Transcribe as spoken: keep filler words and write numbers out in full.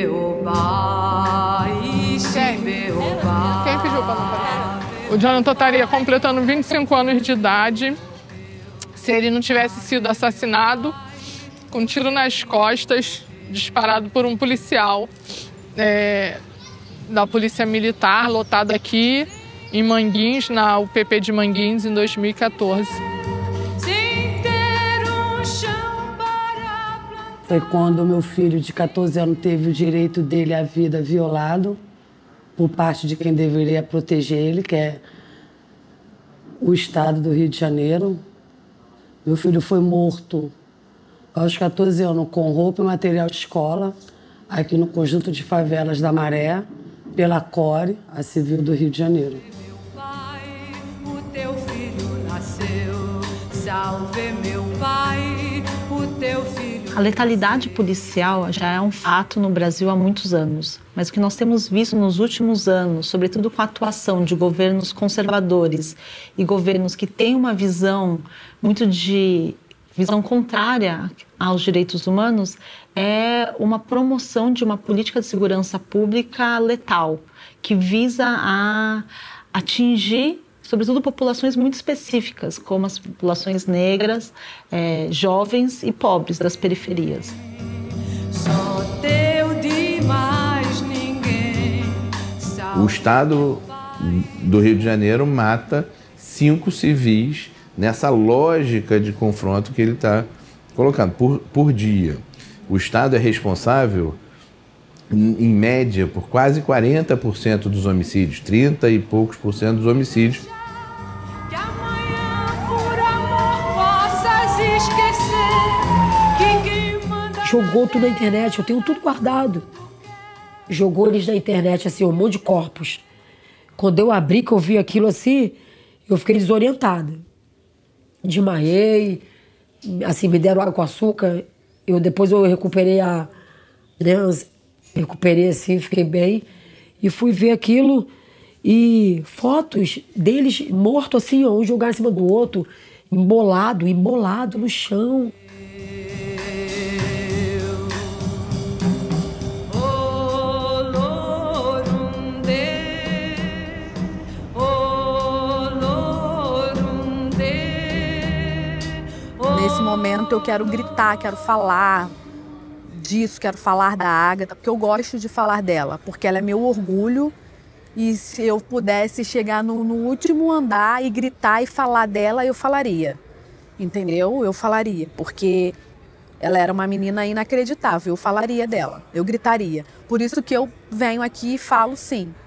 Quem pediu para não parar? O Jonathan estaria completando vinte e cinco anos de idade se ele não tivesse sido assassinado com um tiro nas costas, disparado por um policial é, da Polícia Militar, lotado aqui em Manguinhos, na U P P de Manguinhos, em dois mil e quatorze. Foi quando meu filho de quatorze anos teve o direito dele à vida violado por parte de quem deveria proteger ele, que é o Estado do Rio de Janeiro. Meu filho foi morto aos quatorze anos com roupa e material de escola, aqui no conjunto de favelas da Maré, pela CORE, a Civil do Rio de Janeiro. Meu pai, o teu filho nasceu, salve meu pai, o teu filho... A letalidade policial já é um fato no Brasil há muitos anos, mas o que nós temos visto nos últimos anos, sobretudo com a atuação de governos conservadores e governos que têm uma visão muito de visão contrária aos direitos humanos, é uma promoção de uma política de segurança pública letal, que visa a atingir sobretudo populações muito específicas, como as populações negras, é, jovens e pobres das periferias. Só teu de mais ninguém. O Estado do Rio de Janeiro mata cinco civis nessa lógica de confronto que ele está colocando por, por dia. O Estado é responsável, em média, por quase quarenta por cento dos homicídios, trinta e poucos por cento dos homicídios. Jogou tudo na internet, eu tenho tudo guardado. Jogou eles na internet, assim, um monte de corpos. Quando eu abri, que eu vi aquilo assim, eu fiquei desorientada. Desmaiei, assim, me deram água com açúcar. Eu, depois eu recuperei a... Né, recuperei assim, fiquei bem. E fui ver aquilo e fotos deles mortos assim, um jogar em cima do outro, embolado, embolado no chão. Nesse momento eu quero gritar, quero falar disso, quero falar da Ágata, porque eu gosto de falar dela, porque ela é meu orgulho. E se eu pudesse chegar no, no último andar e gritar e falar dela, eu falaria. Entendeu? Eu falaria, porque ela era uma menina inacreditável, eu falaria dela, eu gritaria. Por isso que eu venho aqui e falo sim.